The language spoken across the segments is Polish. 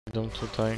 Idą tutaj.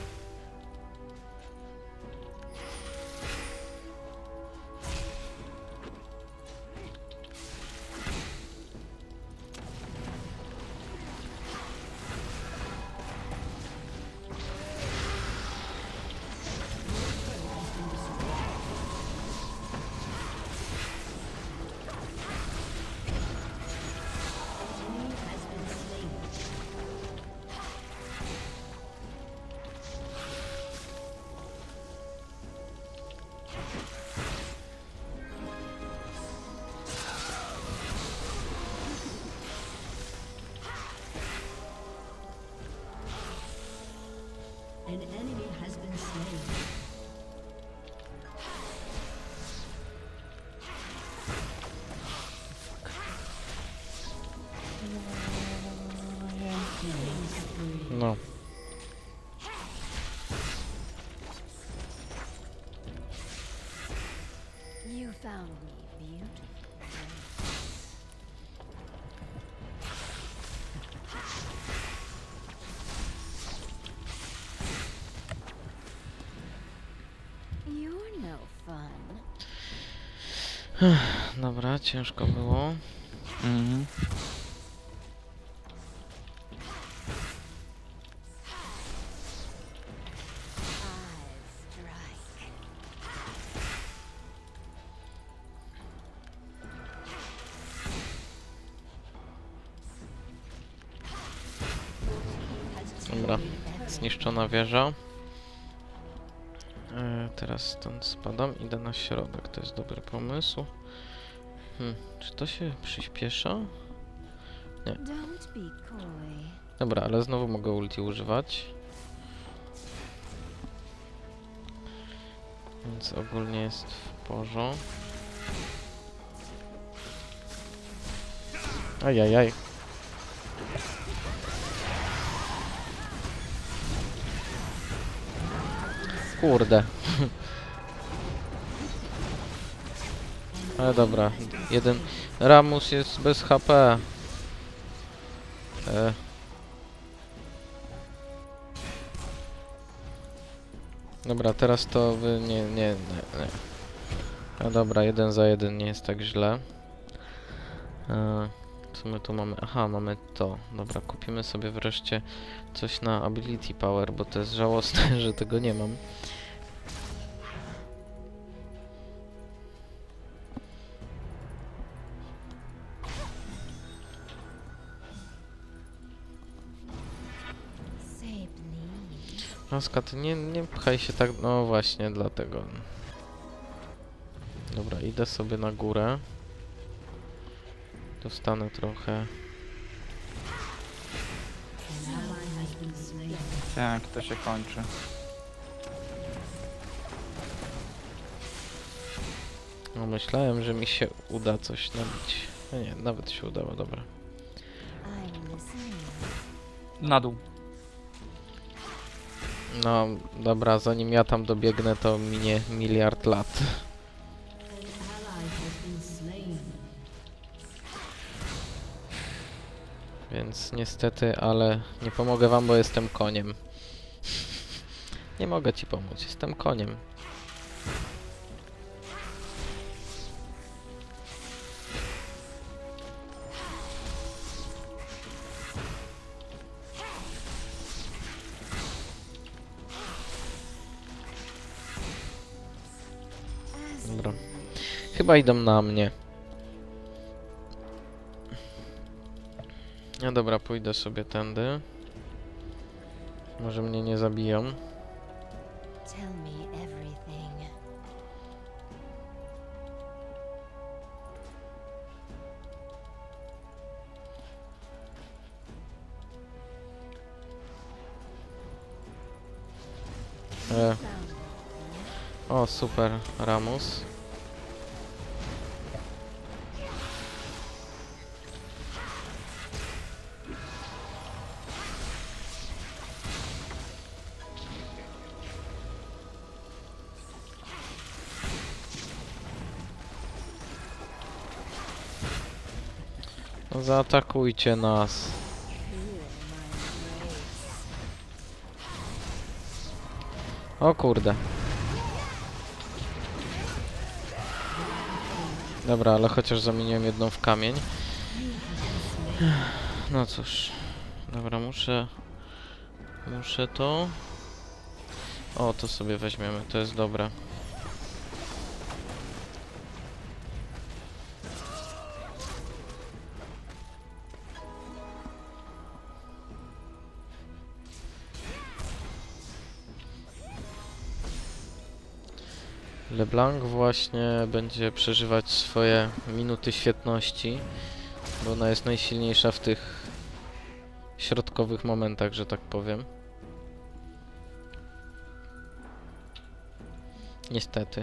An enemy has been slain. No. You found me beautiful. You're no fun. Dobra, ciężko było. Mhm. I strike. Dobra, zniszczona wieża. Teraz stąd spadam, idę na środek, to jest dobry pomysł. Czy to się przyspiesza? Don't be coy. Dobra, ale znowu mogę ulti używać. Więc ogólnie jest w porządku. Ajajaj. Kurde. Ale dobra, jeden Ramus jest bez HP. Dobra, teraz to wy nie. No dobra, 1 za 1 nie jest tak źle. Co my tu mamy? Aha, mamy to. Dobra, kupimy sobie wreszcie coś na Ability Power, bo to jest żałosne, że tego nie mam. Save me. Laska, ty nie pchaj się tak, no właśnie, dlatego. Dobra, idę sobie na górę. Dostanę trochę. An ally has been slain. Tak, to się kończy. No myślałem, że mi się uda coś nabić. No nie, nawet się udało, dobra. I'm listening. Na dół. No dobra, zanim ja tam dobiegnę, to minie miliard lat. An ally has been slain. Więc niestety, ale nie pomogę wam, bo jestem koniem. Nie mogę ci pomóc, jestem koniem. Dobra. Chyba idą na mnie. No dobra, pójdę sobie tędy. Może mnie nie zabiją. Tell me everything. E, Found me. o, super, Ramus. No, zaatakujcie nas. Feel my embrace. O kurde. Dobra, ale chociaż zamieniłem jedną w kamień. No cóż. Dobra, muszę to. O, to sobie weźmiemy, to jest dobre. LeBlanc właśnie będzie przeżywać swoje minuty świetności, bo ona jest najsilniejsza w tych środkowych momentach, że tak powiem. Niestety.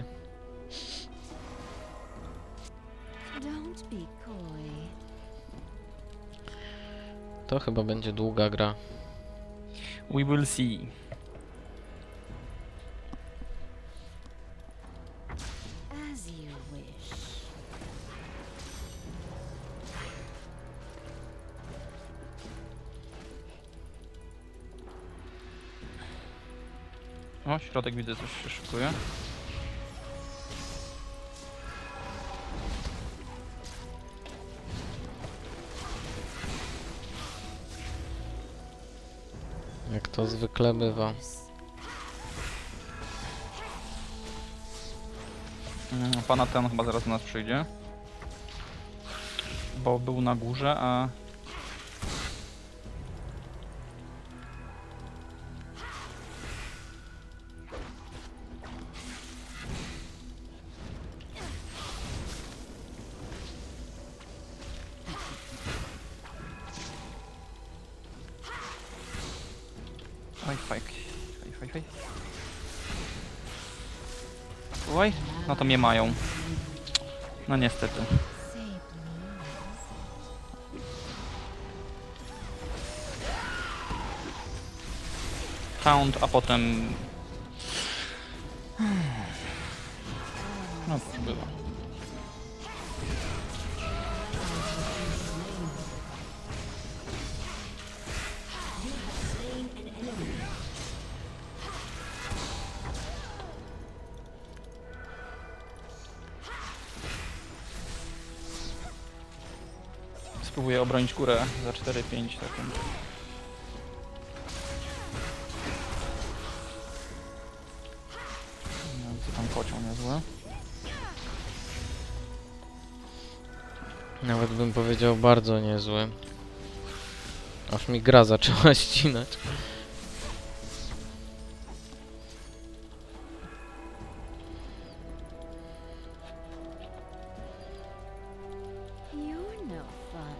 Don't be coy. To chyba będzie długa gra. We will see. As you wish. O, środek widzę, coś się szykuje. Jak to zwykle bywa. Pana ten chyba zaraz do nas przyjdzie. Bo był na górze, a... Oj, fajk. Faj. Oj, no to mnie mają. No niestety. Say please. Count, a potem... No to było. Spróbuję obronić górę za 4-5 takim. No, co tam kocioł niezły. Nawet bym powiedział bardzo niezły. Aż mi gra zaczęła ścinać. You're no fun.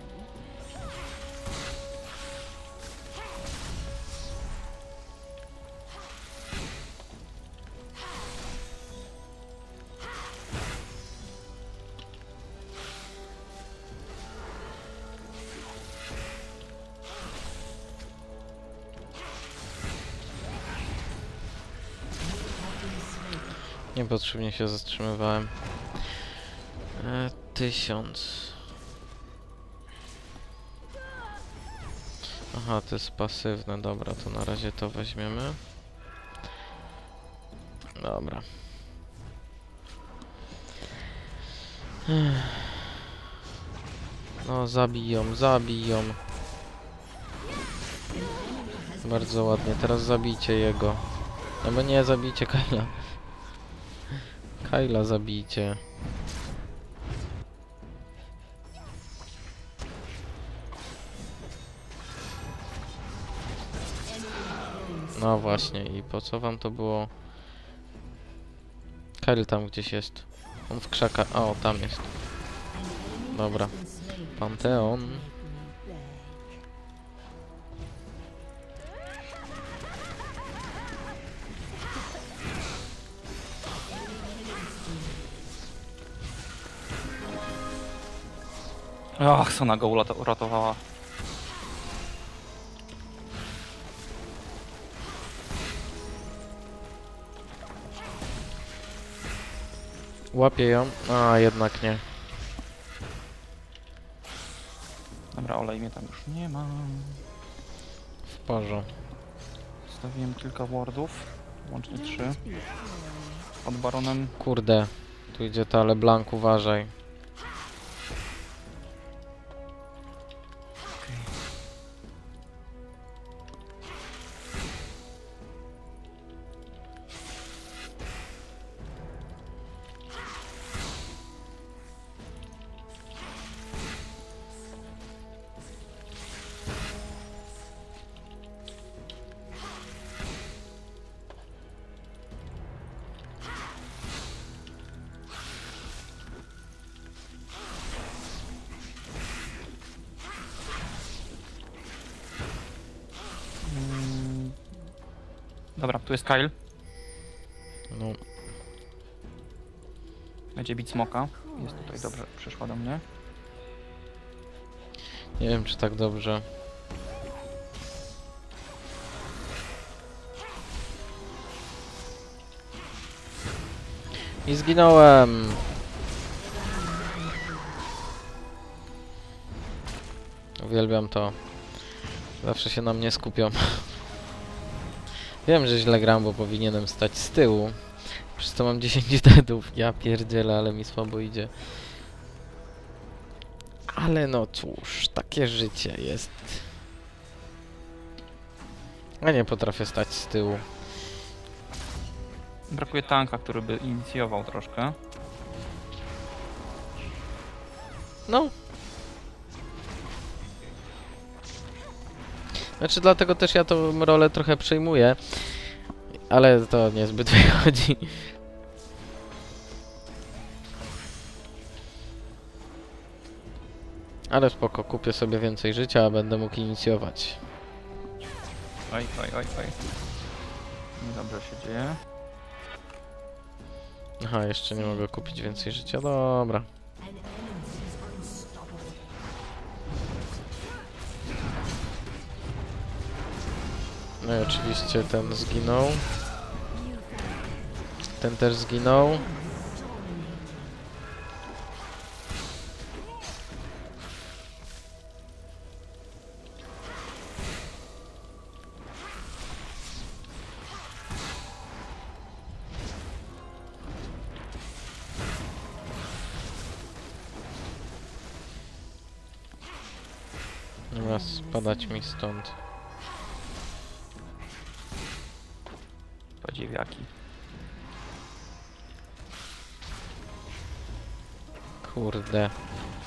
Niepotrzebnie się zatrzymywałem. 1000. Aha, to jest pasywne. Dobra, to na razie to weźmiemy. Dobra. No, zabiją. Bardzo ładnie. Teraz zabijcie jego. No bo nie, zabijcie Kyla. Kyla zabijcie. No właśnie, i po co wam to było? Kyle tam gdzieś jest. On w krzakach. O, tam jest. Dobra. Panteon. Ach, Sona go uratowała. Łapię ją. A, jednak nie. Dobra, olej mnie tam już nie ma. W porze. Zostawiłem kilka wardów. Łącznie 3. Don't be coy. Pod baronem. Kurde, tu idzie ta LeBlanc, uważaj. Dobra, tu jest Kyle. No, Będzie bić smoka. Jest tutaj dobrze, przyszła do mnie. nie wiem czy tak dobrze. I zginąłem! Uwielbiam to. Zawsze się na mnie skupią. Wiem, że źle gram, bo powinienem stać z tyłu. Przez to mam 10 deadów. Ja pierdzielę, ale mi słabo idzie. Ale no cóż, takie życie jest. Ja nie potrafię stać z tyłu. Brakuje tanka, który by inicjował troszkę. No. Znaczy dlatego też ja tą rolę trochę przejmuję. Ale to niezbyt wychodzi. Ale spoko, kupię sobie więcej życia, a będę mógł inicjować. Oj. Dobrze się dzieje. Aha, jeszcze nie mogę kupić więcej życia. Dobra. An enemy is unstoppable. No i oczywiście ten zginął. Ten też zginął. Dobra, spadać mi stąd. Podziewiaki. Kurde.